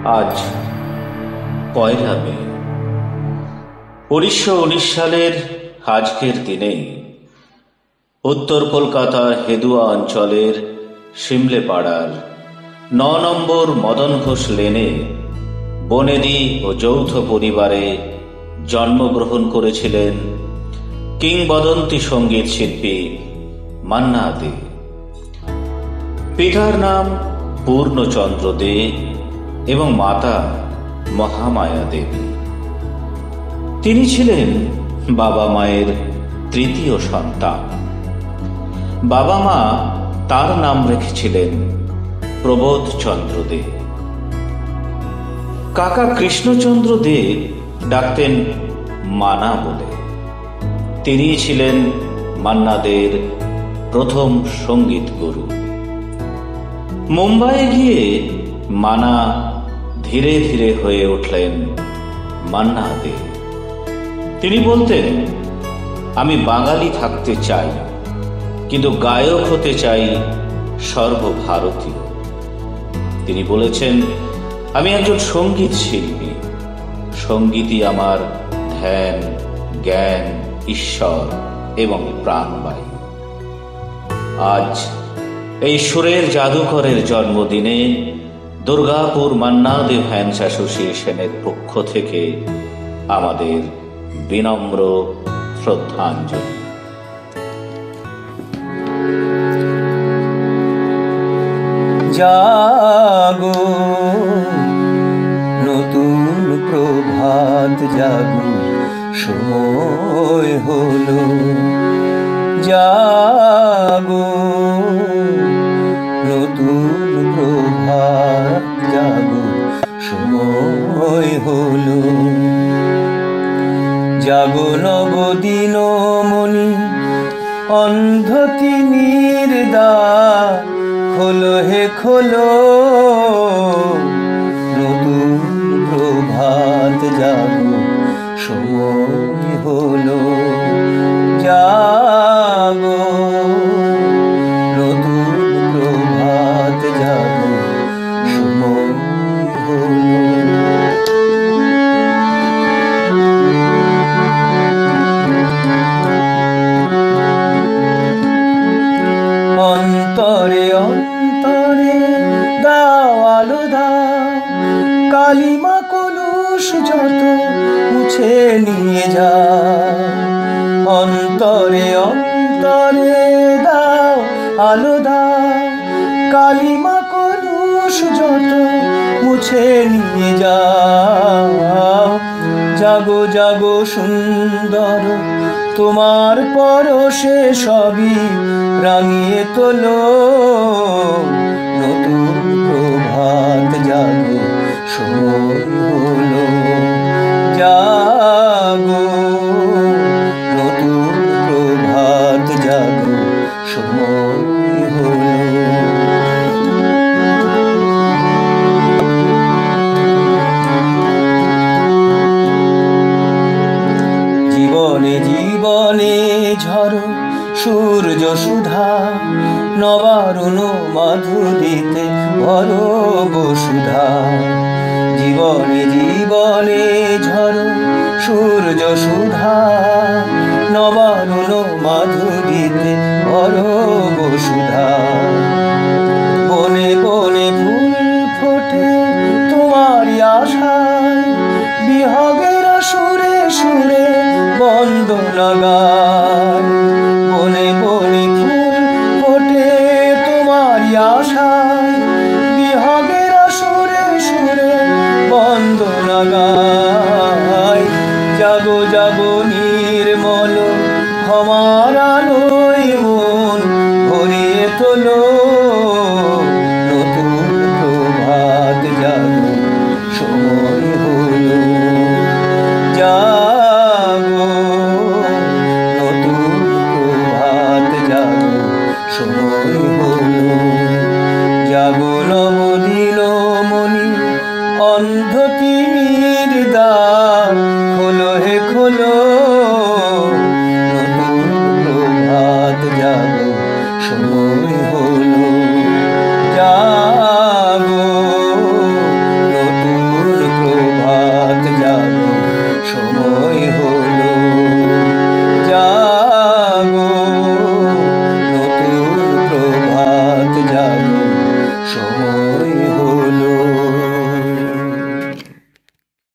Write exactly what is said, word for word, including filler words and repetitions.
আজ পয়লা মে উনিশশো উনিশ সালের আজকের দিনে উত্তর কলকাতার হেদুয়া অঞ্চলের শিমলেপাড়ার ন নম্বর মদন ঘোষ লেনে বনেদি ও যৌথ পরিবারে জন্মগ্রহণ করেছিলেন কিংবদন্তি সঙ্গীত শিল্পী মান্না দে। পিতার নাম পূর্ণচন্দ্র দে এবং মাতা মহামায়া দেবী। তিনি ছিলেন বাবা মায়ের তৃতীয় সন্তান। বাবা মা তার নাম রেখেছিলেন প্রবোধ চন্দ্র দে। কাকা কৃষ্ণচন্দ্র দে ডাকতেন মানা বলে। তিনি ছিলেন মান্না দের প্রথম সঙ্গীত গুরু। মুম্বাইয়ে গিয়ে মানা ধীরে ধীরে হয়ে উঠলেন মান্না দে। তিনি বলতেন, আমি বাঙালি থাকতে চাই, কিন্তু গায়ক হতে চাই সর্বভারতীয়। তিনি বলেছেন, আমি একজন সঙ্গীত শিল্পী, সঙ্গীতই আমার ধ্যান, জ্ঞান, ঈশ্বর এবং প্রাণবায়ু। আজ এই সুরের জাদুকরের জন্মদিনে দুর্গাপুর মান্না দে ফ্যান্স অ্যাসোসিয়েশনের পক্ষ থেকে আমাদের বিনম্র শ্রদ্ধাঞ্জলি। জাগো নতুন প্রভাত জাগো, সময় হলো। জাগো নতুন প্রভাত জাগো, সময় হলো। জাগো নবদিন মণি, অন্ধ তিমির দ্বার খোলো হে খোলো। নতুন প্রভাত জাগো, সময় হলো। জাগো নতুন প্রভাত জাগো, সময় হলো। অন্তরে অন্তরে দাও আলো দাও, কালিমা কলুষ যত মুছে নিয়ে যাও। অন্তরে অন্তরে দাও আলো দাও, কালিমা কলুষ যত মুছে নিয়ে যাও। জাগো জাগো সুন্দর, তোমার পরশে সবই রাঙিয়ে তোলো। নতুন প্রভাত জাগো, সময় হলো। জাগো নতুন প্রভাত জাগো, সময় হলো। জীবনে জীবনে ঝরো সূর্য সুধা, নবারুণ মাধুরীতে ভরো বসুধা। জীবনে জীবনে ঝরো সূর্য সুধা, নবারুণ মাধুরীতে ভরো বসুধা। বনে বনে ফুল ফোটে তোমারই আশায়, বিহগের সুরে সুরে বন্দনা গায়। বনে বনে ফুল ফোটে তোমারই আশায়, বিহগের সুরে সুরে বন্দনা গায়। জাগো জাগো নির্মল ক্ষমার আলোয় মন ভরিয়ে তোলো। নতুন প্রভাত জাগো, সময় হলো। জাগো নতুন প্রভাত জাগো, সময় হলো। জাগো নবদিন মণি, অন্ধ তিমির দ্বার খোলো হে খোলো। নতুন প্রভাত জাগো, সময় হলো।